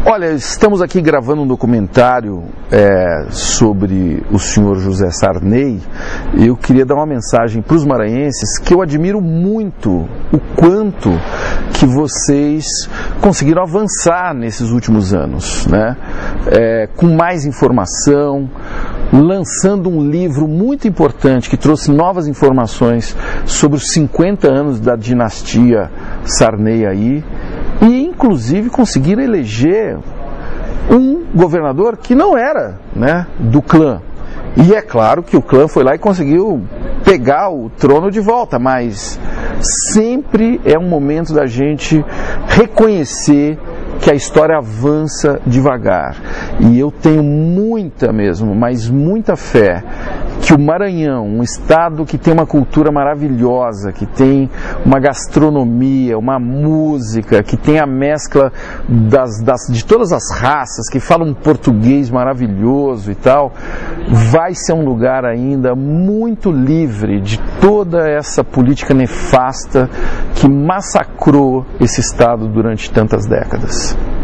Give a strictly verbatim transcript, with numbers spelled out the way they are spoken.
Olha, estamos aqui gravando um documentário é, sobre o senhor José Sarney. Eu queria dar uma mensagem para os maranhenses que eu admiro muito o quanto que vocês conseguiram avançar nesses últimos anos, né? É, com mais informação, lançando um livro muito importante que trouxe novas informações sobre os cinquenta anos da dinastia Sarney aí, e inclusive conseguiram eleger um governador que não era, né, do clã. E é claro que o clã foi lá e conseguiu pegar o trono de volta, mas sempre é um momento da gente reconhecer que a história avança devagar. E eu tenho muita mesmo, mas muita fé que o Maranhão, um estado que tem uma cultura maravilhosa, que tem uma gastronomia, uma música, que tem a mescla das, das, de todas as raças, que fala um português maravilhoso e tal, vai ser um lugar ainda muito livre de toda essa política nefasta que massacrou esse estado durante tantas décadas.